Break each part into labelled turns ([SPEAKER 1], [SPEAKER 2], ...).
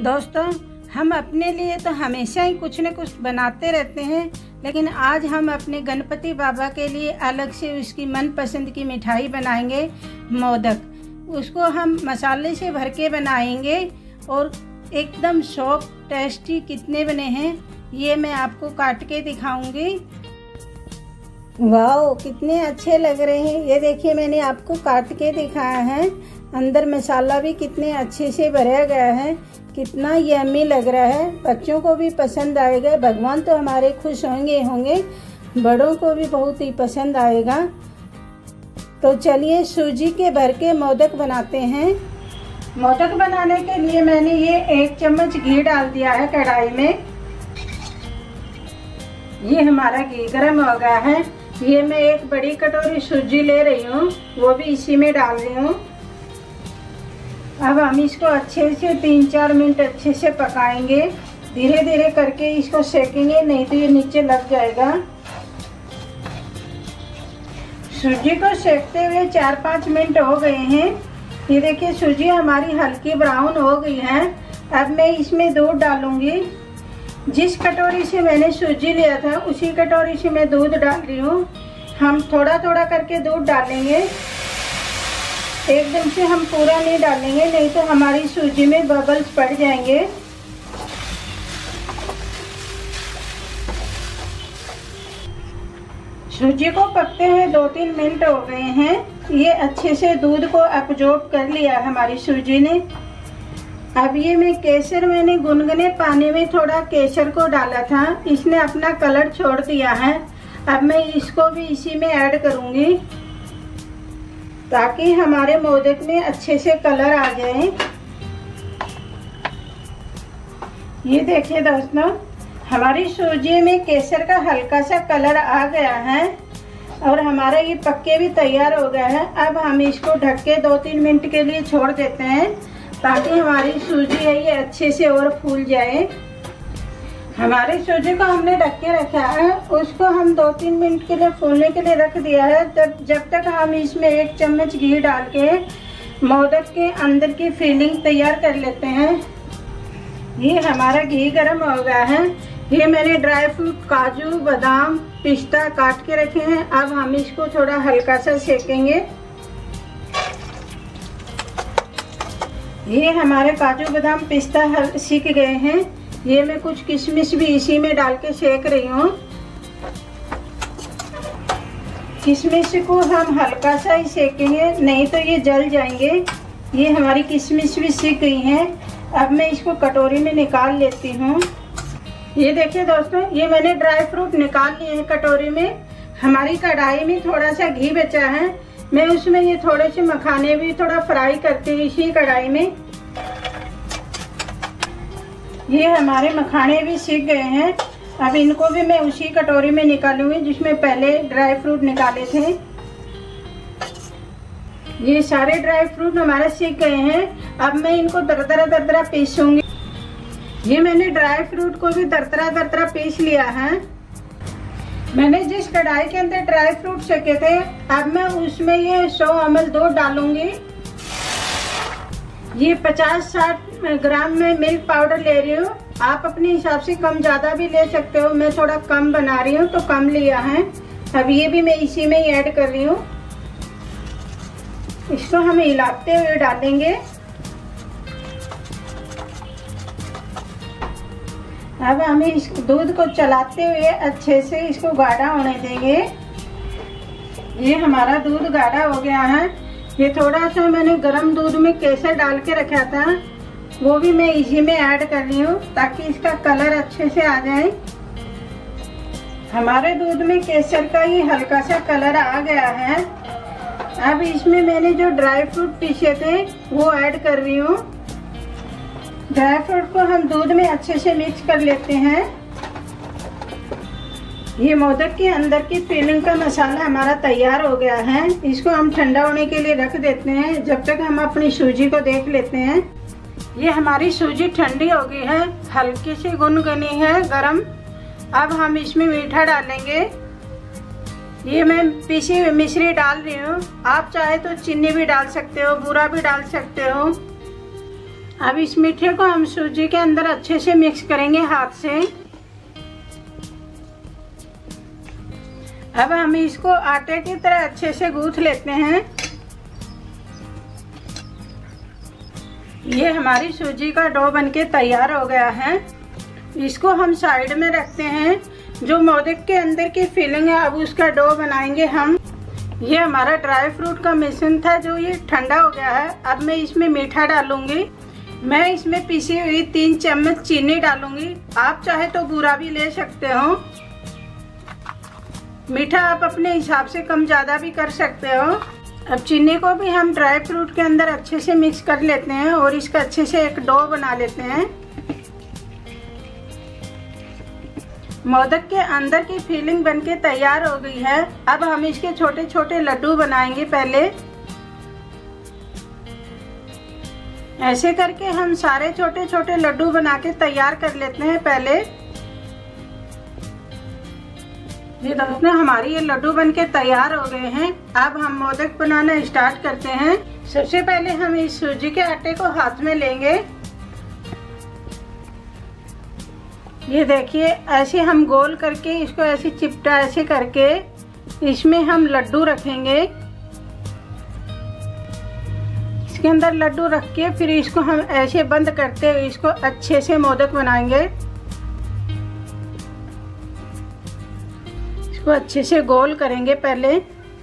[SPEAKER 1] दोस्तों, हम अपने लिए तो हमेशा ही कुछ न कुछ बनाते रहते हैं, लेकिन आज हम अपने गणपति बाबा के लिए अलग से उसकी मनपसंद की मिठाई बनाएंगे, मोदक। उसको हम मसाले से भर के बनाएंगे और एकदम सॉफ्ट टेस्टी कितने बने हैं ये मैं आपको काट के दिखाऊंगी। वाह, कितने अच्छे लग रहे हैं। ये देखिए, मैंने आपको काट के दिखाया है। अंदर मसाला भी कितने अच्छे से भरा गया है, कितना यम्मी लग रहा है। बच्चों को भी पसंद आएगा। भगवान तो हमारे खुश होंगे, बड़ों को भी बहुत ही पसंद आएगा। तो चलिए सूजी के भर के मोदक बनाते हैं। मोदक बनाने के लिए मैंने ये 1 चम्मच घी डाल दिया है कढ़ाई में। ये हमारा घी गर्म हो गया है। ये मैं 1 बड़ी कटोरी सूजी ले रही हूँ, वो भी इसी में डाल रही हूँ। अब हम इसको अच्छे से 3-4 मिनट अच्छे से पकाएंगे। धीरे धीरे करके इसको सेकेंगे, नहीं तो ये नीचे लग जाएगा। सूजी को सेकते हुए 4-5 मिनट हो गए हैं। ये देखिए, सूजी हमारी हल्की ब्राउन हो गई है। अब मैं इसमें दूध डालूंगी। जिस कटोरी से मैंने सूजी लिया था उसी कटोरी से मैं दूध डाल रही हूँ। हम थोड़ा थोड़ा करके दूध डालेंगे, एकदम से हम पूरा नहीं डालेंगे, नहीं तो हमारी सूजी में बबल्स पड़ जाएंगे। सूजी को पकते हुए 2-3 मिनट हो गए हैं। ये अच्छे से दूध को एब्जॉर्ब कर लिया हमारी सूजी ने। अब ये मैंने गुनगुने पानी में थोड़ा केसर को डाला था, इसने अपना कलर छोड़ दिया है। अब मैं इसको भी इसी में ऐड करूंगी ताकि हमारे मोदक में अच्छे से कलर आ जाए। ये देखिए दोस्तों, हमारी सूजी में केसर का हल्का सा कलर आ गया है और हमारा ये पक्के भी तैयार हो गया है। अब हम इसको ढक के 2-3 मिनट के लिए छोड़ देते हैं ताकि हमारी सूजी है ये अच्छे से और फूल जाए। हमारी सूजी को हमने ढक के रखा है, उसको हम 2-3 मिनट के लिए फूलने के लिए रख दिया है। जब तक हम इसमें 1 चम्मच घी डाल के मोदक के अंदर की फिलिंग तैयार कर लेते हैं। ये हमारा घी गर्म हो गया है। ये मैंने ड्राई फ्रूट काजू बादाम पिस्ता काट के रखे हैं। अब हम इसको थोड़ा हल्का सा सेकेंगे। ये हमारे काजू बादाम पिस्ता सीख गए हैं। ये मैं कुछ किशमिश भी इसी में डाल के सेक रही हूँ। किशमिश को हम हल्का सा ही सेकेंगे, नहीं तो ये जल जाएंगे। ये हमारी किशमिश भी सीख गई हैं। अब मैं इसको कटोरी में निकाल लेती हूँ। ये देखिए दोस्तों, ये मैंने ड्राई फ्रूट निकाल लिए हैं कटोरी में। हमारी कढ़ाई में थोड़ा सा घी बचा है, मैं उसमें ये थोड़े से मखाने भी थोड़ा फ्राई करती हूँ इसी कढ़ाई में। ये हमारे मखाने भी सीख गए हैं। अब इनको भी मैं उसी कटोरी में निकालूंगी जिसमें पहले ड्राई फ्रूट निकाले थे। ये सारे ड्राई फ्रूट हमारे सीख गए हैं। अब मैं इनको दरदरा पीसूंगी। ये मैंने ड्राई फ्रूट को भी दरदरा पीस लिया है। मैंने जिस कढ़ाई के अंदर ड्राई फ्रूट सेके थे, अब मैं उसमें ये 100 ml दूध डालूंगी। ये 50-60 ग्राम में मिल्क पाउडर ले रही हूँ। आप अपने हिसाब से कम ज़्यादा भी ले सकते हो। मैं थोड़ा कम बना रही हूँ तो कम लिया है। अब ये भी मैं इसी में ही ऐड कर रही हूँ। इसको हम हिलाते हुए डालेंगे। अब हम इस दूध को चलाते हुए अच्छे से इसको गाढ़ा होने देंगे। ये हमारा दूध गाढ़ा हो गया है। ये थोड़ा सा मैंने गरम दूध में केसर डाल के रखा था, वो भी मैं इसी में ऐड कर रही हूँ ताकि इसका कलर अच्छे से आ जाए। हमारे दूध में केसर का ये हल्का सा कलर आ गया है। अब इसमें मैंने जो ड्राई फ्रूट पीसे थे वो ऐड कर रही हूँ। ड्राई फ्रूट को हम दूध में अच्छे से मिक्स कर लेते हैं। ये मोदक के अंदर की फिलिंग का मसाला हमारा तैयार हो गया है। इसको हम ठंडा होने के लिए रख देते हैं, जब तक हम अपनी सूजी को देख लेते हैं। ये हमारी सूजी ठंडी हो गई है, हल्की सी गुनगुनी है गरम। अब हम इसमें मीठा डालेंगे। ये मैं पीसी हुई मिश्री डाल रही हूँ। आप चाहे तो चीनी भी डाल सकते हो, बूरा भी डाल सकते हो। अब इस मीठे को हम सूजी के अंदर अच्छे से मिक्स करेंगे हाथ से। अब हम इसको आटे की तरह अच्छे से गूंथ लेते हैं। ये हमारी सूजी का डो बनके तैयार हो गया है। इसको हम साइड में रखते हैं। जो मोदक के अंदर की फिलिंग है अब उसका डो बनाएंगे हम। ये हमारा ड्राई फ्रूट का मिश्रण था जो ये ठंडा हो गया है। अब मैं इसमें मीठा डालूंगी। मैं इसमें पिसी हुई 3 चम्मच चीनी डालूंगी। आप चाहे तो बूरा भी ले सकते हो। मीठा आप अपने हिसाब से कम ज़्यादा भी कर सकते हो। अब चीनी को भी हम ड्राई फ्रूट के अंदर अच्छे से मिक्स कर लेते हैं और इसका अच्छे से एक डो बना लेते हैं। मोदक के अंदर की फिलिंग बनके तैयार हो गई है। अब हम इसके छोटे छोटे लड्डू बनाएंगे। पहले ऐसे करके हम सारे छोटे छोटे लड्डू बना के तैयार कर लेते हैं। पहले ये दोस्तों हमारी ये लड्डू बनके तैयार हो गए हैं। अब हम मोदक बनाना स्टार्ट करते हैं। सबसे पहले हम इस सूजी के आटे को हाथ में लेंगे। ये देखिए ऐसे हम गोल करके इसको ऐसे चिपटा ऐसे करके इसमें हम लड्डू रखेंगे। इसके अंदर लड्डू रख के फिर इसको हम ऐसे बंद करते हुए इसको अच्छे से मोदक बनाएंगे। इसको अच्छे से गोल करेंगे पहले।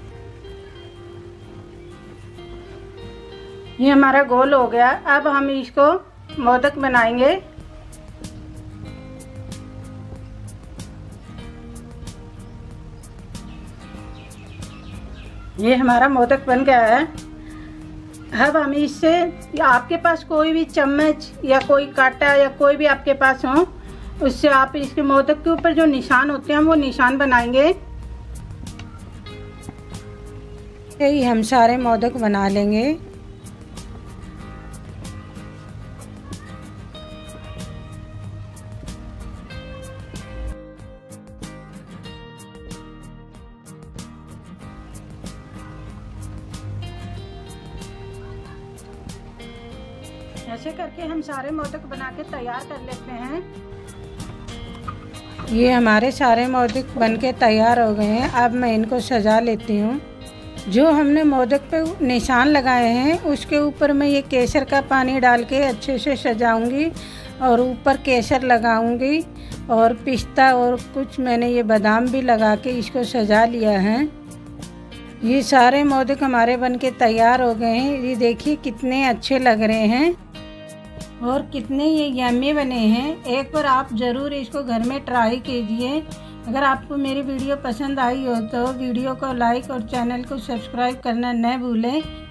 [SPEAKER 1] ये हमारा गोल हो गया। अब हम इसको मोदक बनाएंगे। ये हमारा मोदक बन गया है। अब हम इससे आपके पास कोई भी चम्मच या कोई कांटा या कोई भी आपके पास हो उससे आप इसके मोदक के ऊपर जो निशान होते हैं वो निशान बनाएंगे। यही हम सारे मोदक बना लेंगे। ऐसे करके हम सारे मोदक बना के तैयार कर लेते हैं। ये हमारे सारे मोदक बनके तैयार हो गए हैं। अब मैं इनको सजा लेती हूँ। जो हमने मोदक पे निशान लगाए हैं उसके ऊपर मैं ये केसर का पानी डाल के अच्छे से सजाऊंगी और ऊपर केसर लगाऊंगी और पिस्ता और कुछ मैंने ये बादाम भी लगा के इसको सजा लिया है। ये सारे मोदक हमारे बनके तैयार हो गए हैं। ये देखिए कितने अच्छे लग रहे हैं और कितने ये यम्मी बने हैं। एक बार आप ज़रूर इसको घर में ट्राई कीजिए। अगर आपको मेरी वीडियो पसंद आई हो तो वीडियो को लाइक और चैनल को सब्सक्राइब करना न भूलें।